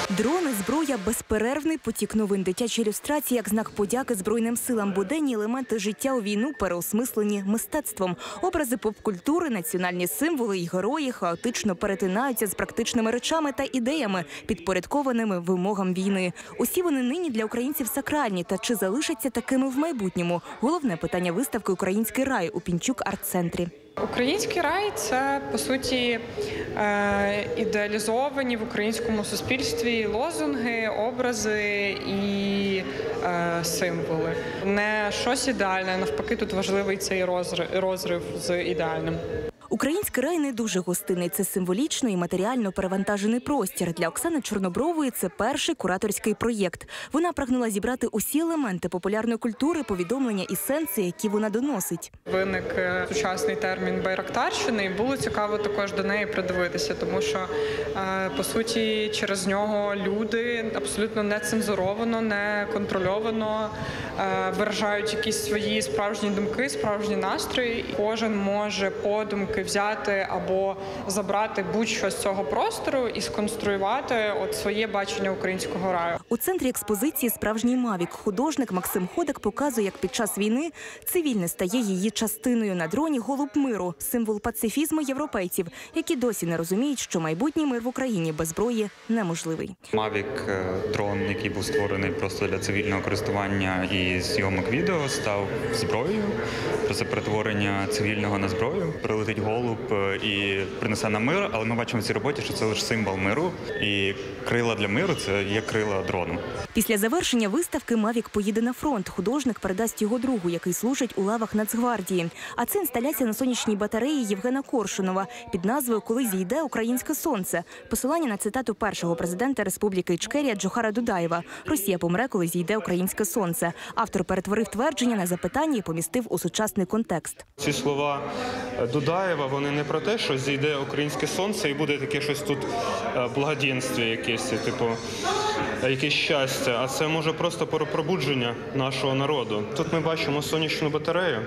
Дрони, зброя, безперервний потік новин, дитячі ілюстрації як знак подяки Збройним силам, буденні елементи життя у війну переосмислені мистецтвом. Образи поп-культури, національні символи і герої хаотично перетинаються з практичними речами та ідеями, підпорядкованими вимогам війни. Усі вони нині для українців сакральні, та чи залишаться такими в майбутньому? Головне питання виставки «Український рай» у Пінчук арт-центрі. Український рай – це, по суті, ідеалізовані в українському суспільстві лозунги, образи і символи. Не щось ідеальне, навпаки, тут важливий цей розрив з ідеальним. Український рай не дуже гостинний. Це символічно і матеріально перевантажений простір. Для Оксани Чорнобрової це перший кураторський проєкт. Вона прагнула зібрати усі елементи популярної культури, повідомлення і сенси, які вона доносить. Виник сучасний термін «байрактарщини», і було цікаво також до неї придивитися, тому що, по суті, через нього люди абсолютно нецензуровано, неконтрольовано виражають якісь свої справжні думки, справжні настрої. Кожен може подумки взяти або забрати будь-що з цього простору і сконструювати своє бачення українського раю. У центрі експозиції справжній мавік. Художник Максим Ходак показує, як під час війни цивільне стає її частиною. На дроні голуб миру – символ пацифізму європейців, які досі не розуміють, що майбутній мир в Україні без зброї неможливий. Мавік – дрон, який був створений просто для цивільного користування і зйомок відео, став зброєю. Це перетворення цивільного на зброю. Прилетить голуб і принесе нам мир, але ми бачимо в цій роботі, що це лише символ миру. І крила для миру – це є крила дрону. Після завершення виставки Мавік поїде на фронт. Художник передасть його другу, який служить у лавах Нацгвардії. А це інсталяція на сонячній батареї Євгена Коршунова під назвою «Коли зійде українське сонце». Посилання на цитату першого президента Республіки Ічкерія Джохара Дудаєва «Росія помре, коли зійде українське сонце». Автор перетворив твердження на запитання і помістив у сучасний контекст. Ці слова Дудаєва, вони не про те, що зійде українське сонце і буде таке щось тут благоденстві якесь, типу, якесь щастя, а це може просто про пробудження нашого народу. Тут ми бачимо сонячну батарею,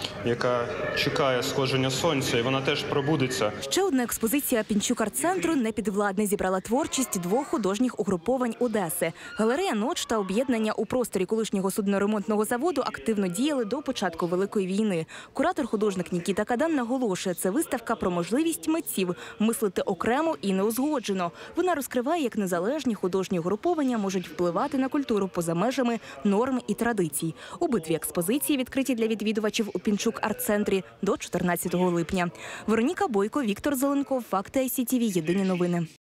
яка чекає сходження сонця, і вона теж пробудеться. Ще одна експозиція Пінчук арт-центру «Непідвладне» зібрала творчість двох художніх угруповань Одеси. Галерея «Ноч» та об'єднання у просторі колишнього судноремонтного заводу активно діяли до початку Великої війни. Куратор-художник Нікіта Кадан наголошує, це виставка про можливість митців мислити окремо і неузгоджено. Вона розкриває, як незалежні художні угруповання можуть впливати на культуру поза межами норм і традицій. Обидві експозиції відкриті для відвідувачів у Пінчук арт-центрі до 14 липня. Вероніка Бойко, Віктор Зеленков, Факти ICTV, Єдині новини.